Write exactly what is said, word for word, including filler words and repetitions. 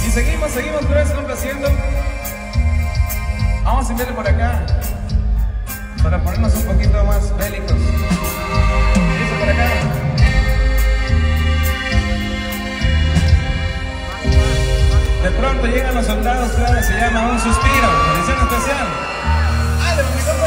Y seguimos, seguimos pues complaciendo. Vamos a enviarle por acá para ponernos un poquito más bélicos. Dice por acá. De pronto llegan los soldados, claro, se llama Un Suspiro, edición especial. ¡Ah, de mi compa!